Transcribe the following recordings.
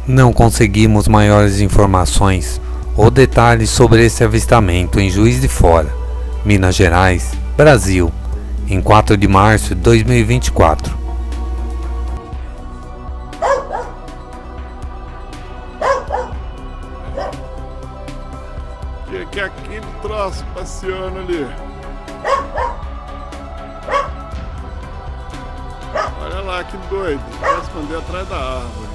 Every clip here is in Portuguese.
Não conseguimos maiores informações ou detalhes sobre esse avistamento em Juiz de Fora, Minas Gerais, Brasil, em 4 de março de 2024. Que é aquele troço passeando ali? Olha lá que doido, vai esconder atrás da árvore.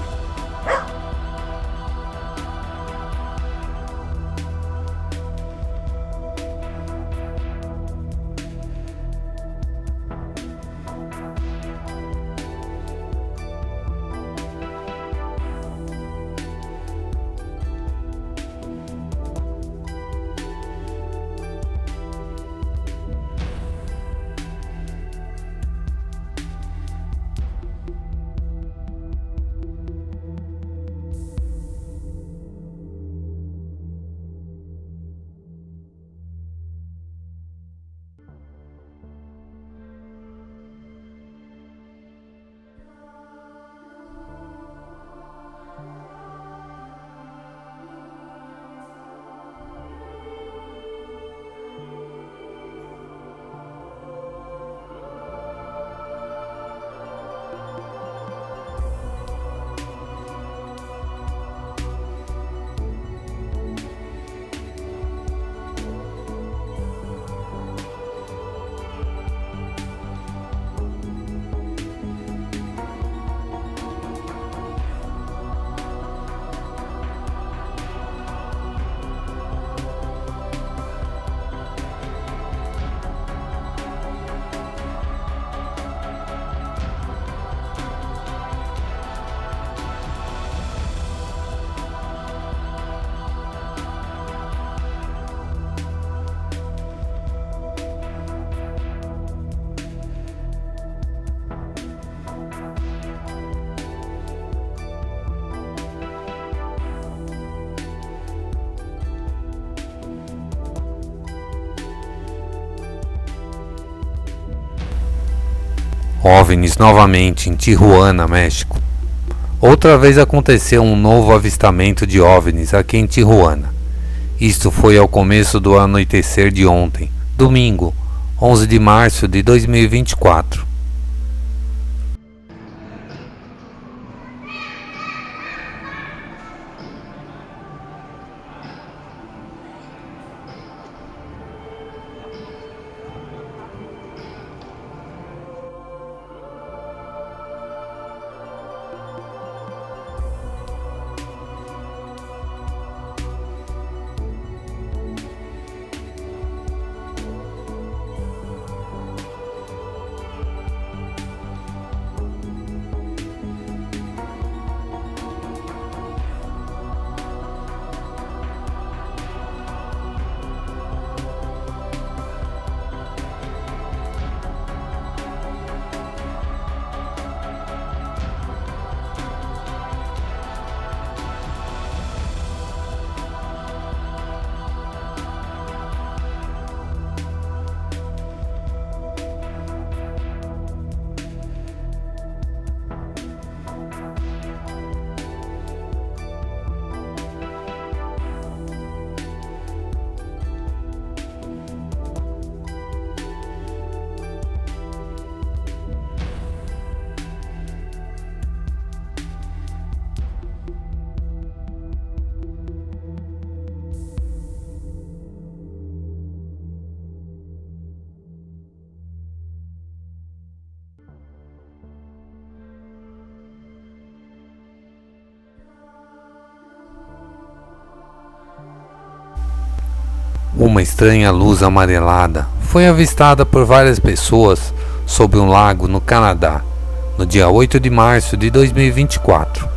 OVNIs novamente em Tijuana, México. Outra vez aconteceu um novo avistamento de OVNIs aqui em Tijuana. Isto foi ao começo do anoitecer de ontem, domingo, 11 de março de 2024. Uma estranha luz amarelada foi avistada por várias pessoas sob um lago no Canadá, no dia 8 de março de 2024.